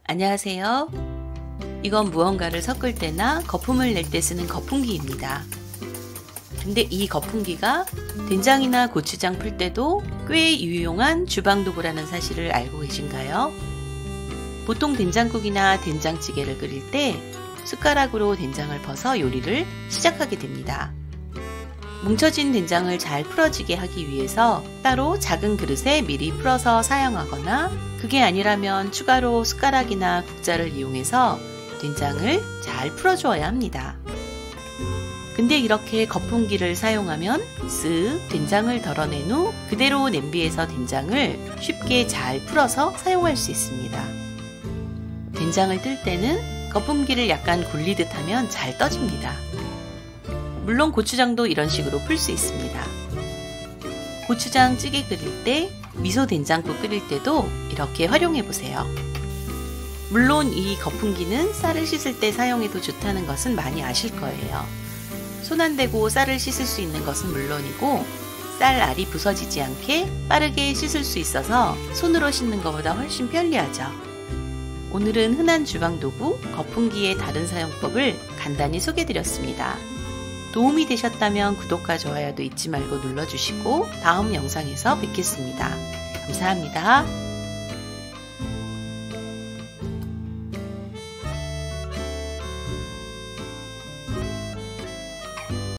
안녕하세요. 이건 무언가를 섞을 때나 거품을 낼 때 쓰는 거품기입니다. 근데 이 거품기가 된장이나 고추장 풀 때도 꽤 유용한 주방도구라는 사실을 알고 계신가요? 보통 된장국이나 된장찌개를 끓일 때 숟가락으로 된장을 퍼서 요리를 시작하게 됩니다. 뭉쳐진 된장을 잘 풀어지게 하기 위해서 따로 작은 그릇에 미리 풀어서 사용하거나 그게 아니라면 추가로 숟가락이나 국자를 이용해서 된장을 잘 풀어주어야 합니다. 근데 이렇게 거품기를 사용하면 쓱 된장을 덜어낸 후 그대로 냄비에서 된장을 쉽게 잘 풀어서 사용할 수 있습니다. 된장을 뜰 때는 거품기를 약간 굴리듯 하면 잘 떠집니다. 물론 고추장도 이런 식으로 풀 수 있습니다. 고추장 찌개 끓일 때, 미소 된장국 끓일 때도 이렇게 활용해 보세요. 물론 이 거품기는 쌀을 씻을 때 사용해도 좋다는 것은 많이 아실 거예요. 손 안 대고 쌀을 씻을 수 있는 것은 물론이고 쌀 알이 부서지지 않게 빠르게 씻을 수 있어서 손으로 씻는 것보다 훨씬 편리하죠. 오늘은 흔한 주방도구 거품기의 다른 사용법을 간단히 소개해드렸습니다. 도움이 되셨다면 구독과 좋아요도 잊지 말고 눌러주시고 다음 영상에서 뵙겠습니다. 감사합니다.